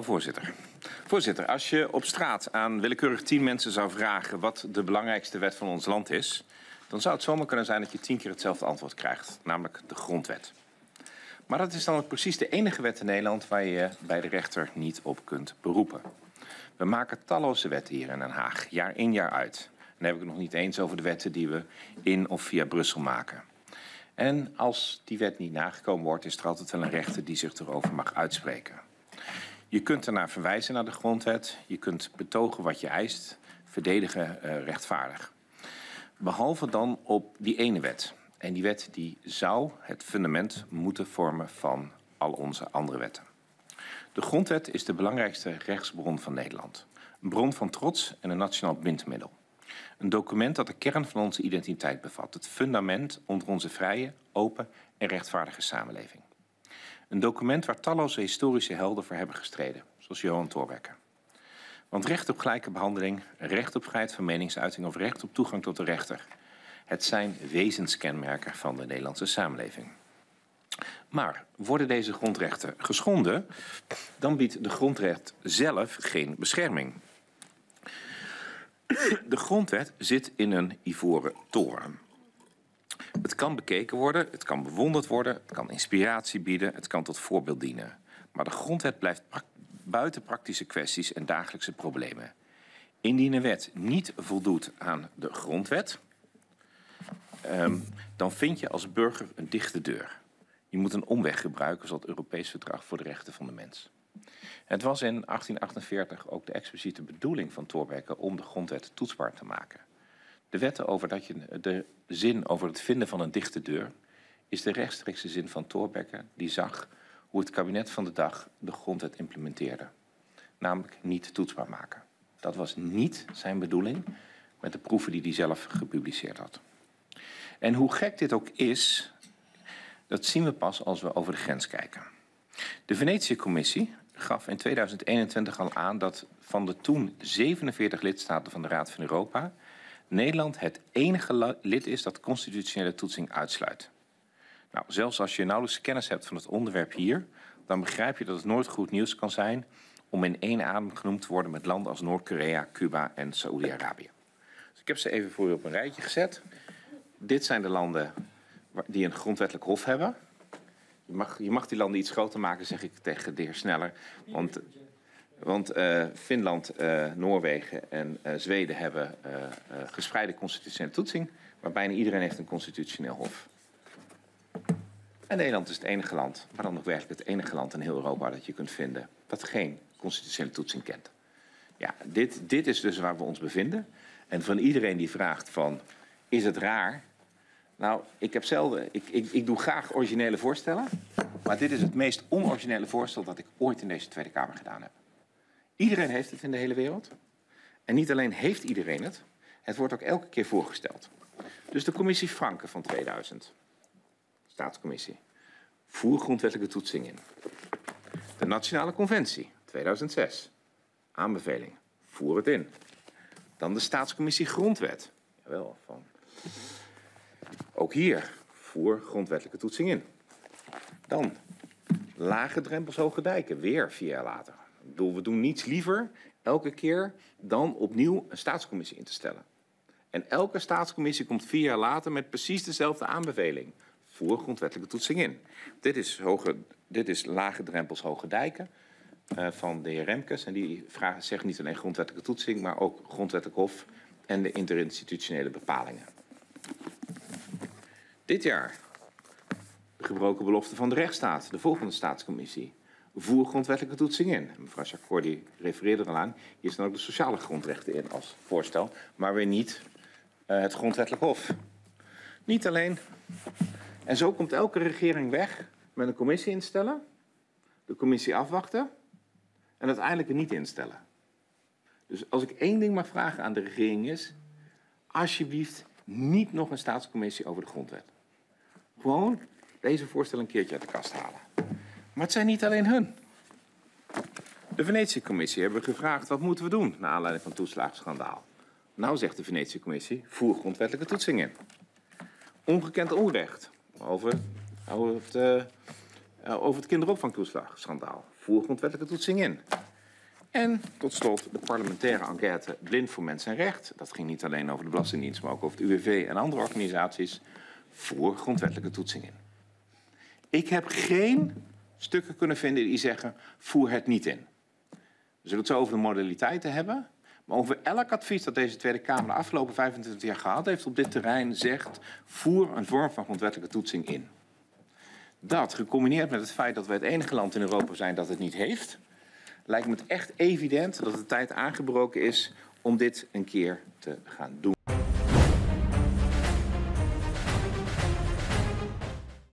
Voorzitter, als je op straat aan willekeurig 10 mensen zou vragen wat de belangrijkste wet van ons land is, dan zou het zomaar kunnen zijn dat je 10 keer hetzelfde antwoord krijgt, namelijk de grondwet. Maar dat is dan ook precies de enige wet in Nederland waar je bij de rechter niet op kunt beroepen. We maken talloze wetten hier in Den Haag, jaar in jaar uit. En dan heb ik het nog niet eens over de wetten die we in of via Brussel maken. En als die wet niet nagekomen wordt, is er altijd wel een rechter die zich erover mag uitspreken. Je kunt ernaar verwijzen naar de grondwet. Je kunt betogen wat je eist, verdedigen rechtvaardig. Behalve dan op die ene wet. En die wet die zou het fundament moeten vormen van al onze andere wetten. De grondwet is de belangrijkste rechtsbron van Nederland. Een bron van trots en een nationaal bindmiddel. Een document dat de kern van onze identiteit bevat. Het fundament onder onze vrije, open en rechtvaardige samenleving. Een document waar talloze historische helden voor hebben gestreden, zoals Johan Thorbecke. Want recht op gelijke behandeling, recht op vrijheid van meningsuiting of recht op toegang tot de rechter. Het zijn wezenskenmerken van de Nederlandse samenleving. Maar worden deze grondrechten geschonden, dan biedt de grondwet zelf geen bescherming. De grondwet zit in een ivoren toren. Het kan bekeken worden, het kan bewonderd worden, het kan inspiratie bieden, het kan tot voorbeeld dienen. Maar de grondwet blijft buiten praktische kwesties en dagelijkse problemen. Indien een wet niet voldoet aan de grondwet, dan vind je als burger een dichte deur. Je moet een omweg gebruiken, zoals het Europees Verdrag voor de Rechten van de Mens. Het was in 1848 ook de expliciete bedoeling van Thorbecke om de grondwet toetsbaar te maken. De wetten over de zin over het vinden van een dichte deur is de rechtstreekse zin van Thorbecke, die zag hoe het kabinet van de dag de grondwet implementeerde. Namelijk niet toetsbaar maken. Dat was niet zijn bedoeling met de proeven die hij zelf gepubliceerd had. En hoe gek dit ook is, dat zien we pas als we over de grens kijken. De Venetië-commissie gaf in 2021 al aan dat van de toen 47 lidstaten van de Raad van Europa Nederland het enige lid is dat constitutionele toetsing uitsluit. Nou, zelfs als je nauwelijks kennis hebt van het onderwerp hier, dan begrijp je dat het nooit goed nieuws kan zijn om in één adem genoemd te worden met landen als Noord-Korea, Cuba en Saoedi-Arabië. Dus ik heb ze even voor u op een rijtje gezet. Dit zijn de landen die een grondwettelijk hof hebben. Je mag die landen iets groter maken, zeg ik tegen de heer Sneller. Want Finland, Noorwegen en Zweden hebben gespreide constitutionele toetsing, maar bijna iedereen heeft een constitutioneel hof. En Nederland is het enige land, maar dan nog werkelijk het enige land in heel Europa dat je kunt vinden dat geen constitutionele toetsing kent. Ja, dit is dus waar we ons bevinden. En van iedereen die vraagt van, is het raar? Nou, ik doe graag originele voorstellen, maar dit is het meest onoriginele voorstel dat ik ooit in deze Tweede Kamer gedaan heb. Iedereen heeft het in de hele wereld. En niet alleen heeft iedereen het, het wordt ook elke keer voorgesteld. Dus de commissie Franke van 2000, staatscommissie, voer grondwettelijke toetsing in. De Nationale Conventie, 2006, aanbeveling, voer het in. Dan de staatscommissie Grondwet, jawel, van... Ook hier, voer grondwettelijke toetsing in. Dan, lage drempels, hoge dijken, weer 4 jaar later. Ik bedoel, we doen niets liever elke keer dan opnieuw een staatscommissie in te stellen. En elke staatscommissie komt 4 jaar later met precies dezelfde aanbeveling. Voer grondwettelijke toetsing in. Dit is lage drempels, hoge dijken van de heer Remkes. En die zegt niet alleen grondwettelijke toetsing, maar ook grondwettelijk hof en de interinstitutionele bepalingen. Dit jaar de gebroken belofte van de rechtsstaat, de volgende staatscommissie. Voer grondwettelijke toetsing in. Mevrouw Jacquard die refereerde er al aan. Hier staan ook de sociale grondrechten in als voorstel, maar weer niet het grondwettelijk hof. Niet alleen. En zo komt elke regering weg met een commissie instellen, de commissie afwachten en uiteindelijk er niet instellen. Dus als ik één ding mag vragen aan de regering is, alsjeblieft niet nog een staatscommissie over de grondwet. Gewoon deze voorstel een keertje uit de kast halen. Maar het zijn niet alleen hun. De Venetië-commissie hebben we gevraagd, wat moeten we doen naar aanleiding van het toeslagenschandaal? Nou zegt de Venetië-commissie, voer grondwettelijke toetsing in. Ongekend onrecht over het kinderopvangtoeslagschandaal. Voer grondwettelijke toetsing in. En tot slot de parlementaire enquête Blind voor Mens en Recht. Dat ging niet alleen over de Belastingdienst, maar ook over het UWV en andere organisaties. Voer grondwettelijke toetsing in. Ik heb geen stukken kunnen vinden die zeggen, voer het niet in. We zullen het zo over de modaliteiten hebben. Maar over elk advies dat deze Tweede Kamer de afgelopen 25 jaar gehad heeft op dit terrein, zegt, voer een vorm van grondwettelijke toetsing in. Dat, gecombineerd met het feit dat wij het enige land in Europa zijn dat het niet heeft, lijkt me het echt evident dat de tijd aangebroken is om dit een keer te gaan doen.